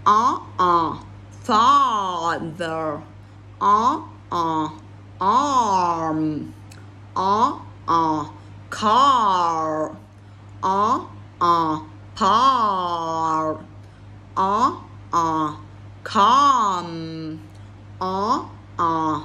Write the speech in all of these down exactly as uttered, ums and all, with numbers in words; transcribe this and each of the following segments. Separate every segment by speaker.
Speaker 1: uh, uh, father, uh, uh, arm, uh, uh, car, uh, uh, par, uh, uh, come, uh, uh,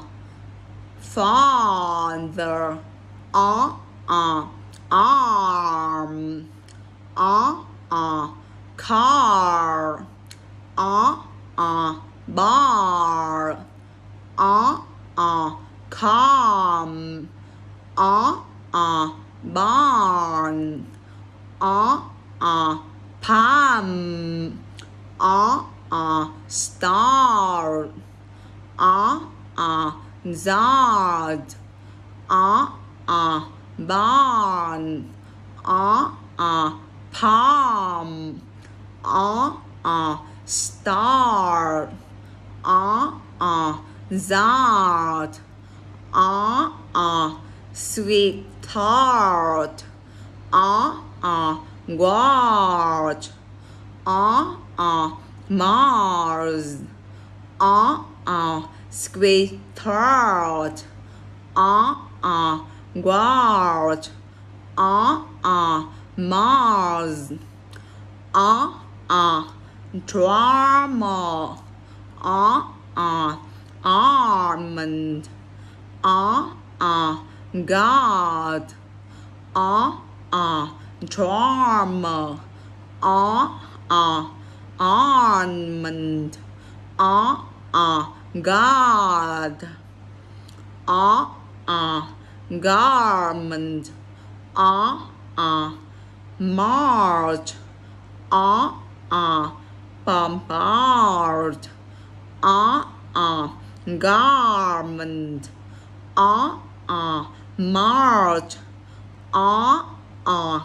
Speaker 1: father, uh, uh, arm, uh, uh, car, uh, uh, bar, uh, uh, come, uh, uh, barn, uh, uh, palm, uh, uh, star, uh, uh, zard, uh, uh, barn, uh, uh, palm, uh, uh, star, uh, uh, zard, uh, uh, sweetheart, uh, uh, guard, uh, uh, Mars, uh, uh, sweetheart, uh, uh, guard, uh, uh, Mars, uh, uh, drama, uh, uh, almond, uh, uh, God, uh, uh, drama, uh, uh, almond, uh, uh, God, uh, uh, garment, uh, uh, march, uh, uh, bombard, uh, uh, garment, uh, uh, march, uh, uh,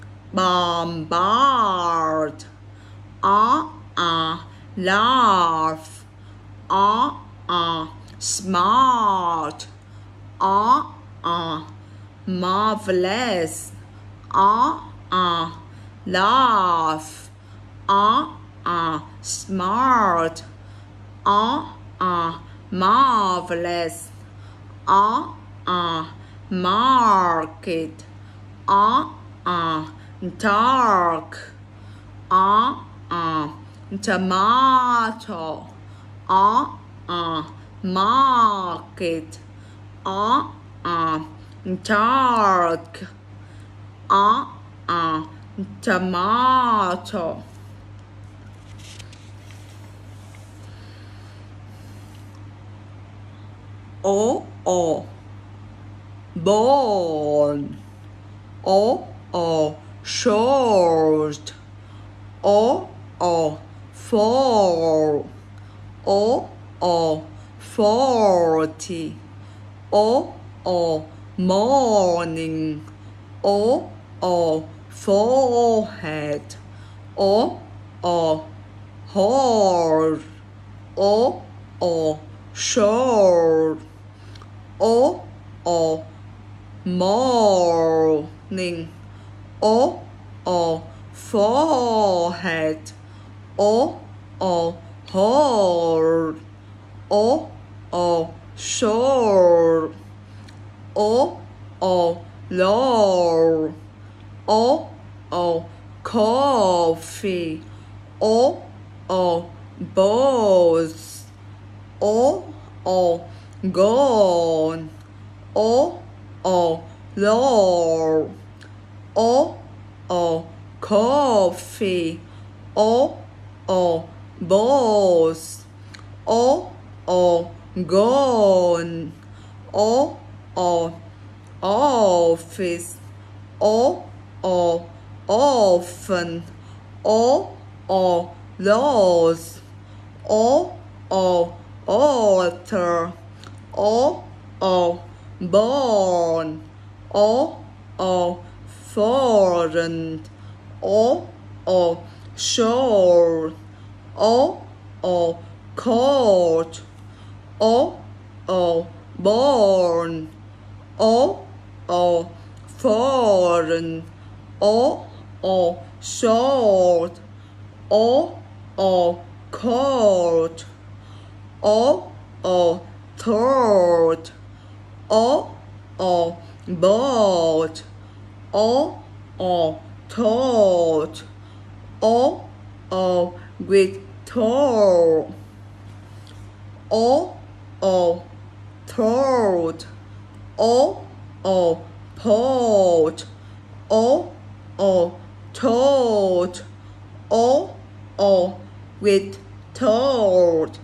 Speaker 1: bombard, uh, uh, laugh, uh, uh, smart, uh, uh, marvelous, uh, uh, laugh, uh, uh, smart, uh, uh, marvelous, uh, uh, market, uh, uh, dark, uh, uh, tomato, uh, uh, market, uh, uh, dark, uh, uh, tomato. O, o, born, o, o, short, o, o, fall, o, o, forty, o, o, morning, o, o, forehead, o, o, whore, o, o, shore, o, o, morning, o, o, forehead, o, o, whore, o, o, shore, o, o, low, o, o, coffee, o, o, boss, o, o, gone, o, o, low, o, o, coffee, o, o, boss, o, o, gone, o, o, office, o, o, often, o, o, loss, o, o, author, o, o, born, o, o, foreign, o, o, shore, o, o, court, o, o, born, o, o, foreign, o, o, short, o, o, coat, o, o, third, o, o, boat, o, o, toad, o, o, with toe, o, o, third, o, o, pot, o, o, toad, o, o, with toad.